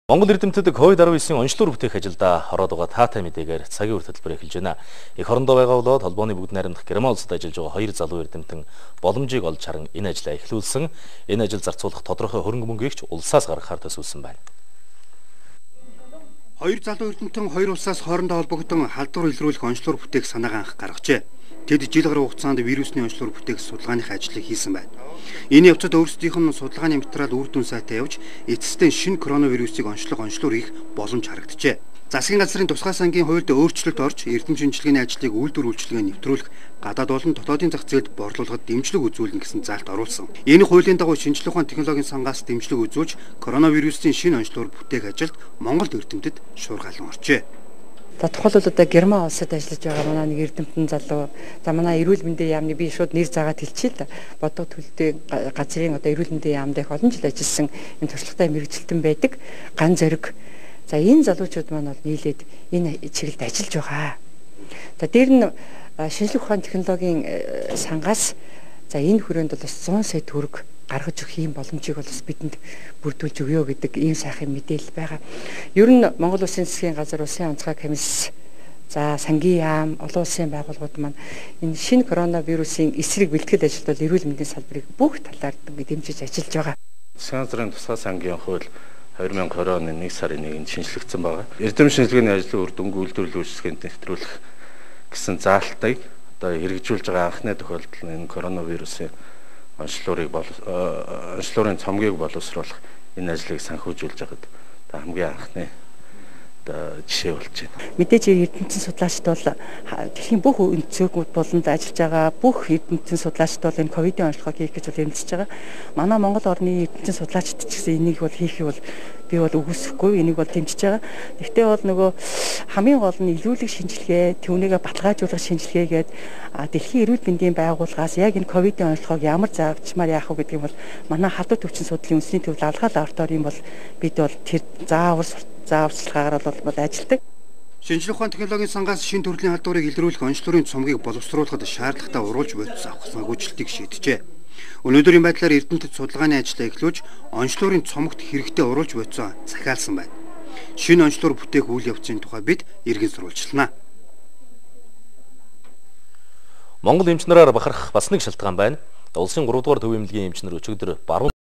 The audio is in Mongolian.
Монгол эрдэмтэд COVID-19 онцлог бүтээх ажилдаа ороод байгаа таатай мэдээгээр цагийн үр хөтөлбөр эхэлж байна. Эх орондоо байгаа болоод холбооны бүгд найрамдах Герман улсад ажиллаж байгаа хоёр залуу эрдэмтэн боломжийг олж харан энэ ажлаа эхлүүлсэн. Энэ ажил зарцуулах тодорхой хөрөнгө мөнгийг ч улсаас гаргахаар төсөөлсөн байна. Хоёр залуу эрдэмтэн хоёр улсаас хоорондоо холбогдсон халдвар илрүүлэх онцлог бүтээх санаагаа анх гаргажээ. Тэд жил гаруй хугацаанд вирусны онцлог бүтээх судалгааных ажлыг хийсэн байна. Энэ явцад өөрсдийнх нь судалгааны материал үр дүн сайтай явж эцэстээ шинэ коронавирусыг онцлог хийх боломж харагджээ. Засгийн газрын тусгай сангийн хуульд өөрчлөлт орж эрдэм шинжилгээний ажлыг үйлдвэр үйлчилгээ нэвтрүүлэх, гадаад болон дотоодын зах зээлд борлуулахад дэмжлэг үзүүлнэ гэсэн заалт оруулсан. Энэ хуулийн дагуу шинжилгээ ухаан технологийн сангаас дэмжлэг үзүүлж коронавирусын шинэ онцлогоор бүтээх ажилд Монголд эрдэмтэд шуургалан оржээ. За тухайлбал одоо Герман улсад ажиллаж байгаа манай нэг эрдэмтэн залуу за манай эрүүл мэндийн яамны би шууд нэр заагаад хэлчихье л бодго төлөвтэй газрын одоо эрүүл мэндийн яамд их олон жил ажилласан энэ туршлагатай мэрэгчлэн байдаг ган зориг. За энэ залуучууд маань бол нийлээд энэ чиглэлд ажиллаж байгаа. За дээр нь шинжлэх ухааны технологийн сангаас за энэ хүрээнд бол бас 100 сая төгрөг гаргаж өгөх юм боломжийг бол бас бидэнд бүрдүүлж өгөө гэдэг ийм сайхан мэдээлэл байгаа. Ер нь Монгол Улсын засгийн газар, улсын онцгой комисс, за сангийн яам, олон улсын байгууллагууд маань энэ шинэ коронавирусын эсрэг бэлтгэл ажилд бол эрүүл мэндийн салбарыг бүх талаар дэмжиж ажиллаж байгаа. Засгийн газрын тусгай сангийн хууль 2020 оны 1 сарын 1-нд шинжлэгдсэн байгаа. Эрдэм шинжилгээний ажлын үр дүнг үйлдвэрлэл үйлчилгээнд нэвтрүүлэх гэсэн заалтыг одоо хэрэгжүүлж байгаа анхны тохиолдол энэ коронавирусын онцлогын цомгийг боловсруулах энэ ажлыг санхүүжүүлж байгаад хамгийн анхны жишээ болж байна. Мэдээж эрдэмтэн судлаачид бол дэлхийн бүх өнцгүүд болонд ажиллаж байгаа бүх эрдэмтэн судлаачид бол энэ ковидын онцлогыг хийх гэж бол эмзэж байгаа. Манай Монгол орны эрдэмтэн судлаачид ч гэсэн энийг бол хийхийг бол би бол үгүйсэхгүй, энийг бол дэмжиж байгаа. Гэхдээ бол нөгөө хамгийн гол нь илрүүлэг шинжилгээ, түүнийгээ баталгаажуулах шинжилгээгээд дэлхийн эрүүл мэндийн байгууллагаас яг энэ ковидын онцлогыг ямар заавчмаар яах вэ гэдгийг бол манай халдвар төвчин судлалын үндэсний төвд алгаал ортоор юм бол бид бол тэр зааварчилгаагаар бол ажилдаг. Шинжлэх ухааны технологийн сангаас шинэ төрлийн халдварыг илрүүлэх онцлогын цомгийг боловсруулахад шаардлагатай уруулж бодис авах санхүүжилтийг шийджээ. Өнөөдрийн байдлаар эрдэмтэд судалгааны ажлаа эхлүүлж онцлогын цомогт хэрэгтэй уруулж бодисоо захиалсан байна. Шинэ онцлог бүтээх үйл явцын тухай бид иргэн сурвалжлана. Монгол эмчнэрээр бахарх бас нэг шалтгаан байна. Улсын 3 дугаар төвийн эмнэлгийн эмчнэр өчигдөр баруун